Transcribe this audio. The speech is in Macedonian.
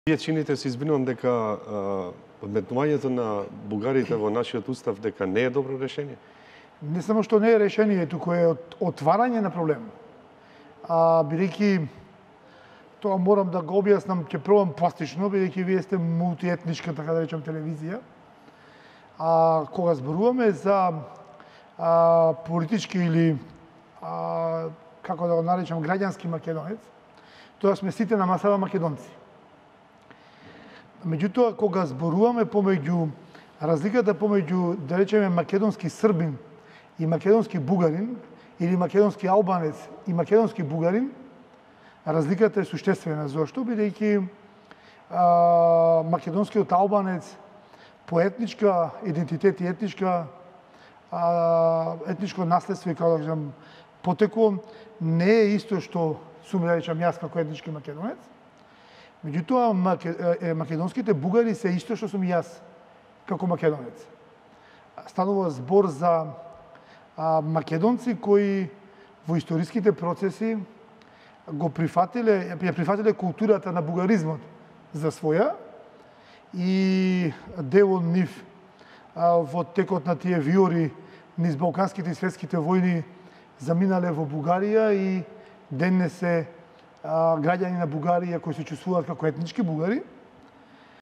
Вие чините се избинувам дека вметнувањето на бугарите во нашиот устав дека не е добро решение? Не само што не е решение, туку е отварање на проблем. Бидејќи тоа морам да го објаснам, ќе пробам пластично, бидејќи вие сте мултиетничка, така да речем, телевизија. Кога зборуваме за политички или како да го наречам граѓански македонец, тоа сме сите на масава македонци. Меѓутоа, кога зборуваме разликата помеѓу, да речеме, македонски србин и македонски бугарин, или македонски албанец и македонски бугарин, разликата е суштествена. Зошто? Бидејќи македонскиот албанец по етничка идентитет и етничко наследство и, како да кажам, потекло не е исто што сум, да речам, јас како етнички македонец. Меѓутоа, македонските бугари се исто што сум јас како македонец. Станува збор за македонци кои во историските процеси ја прифатиле културата на бугаризмот за своја и дел од нив во текот на тие виори низ балканските и светските војни заминале во Бугарија и денес се граѓани на Бугарија кои се чувствуваат како етнички бугари.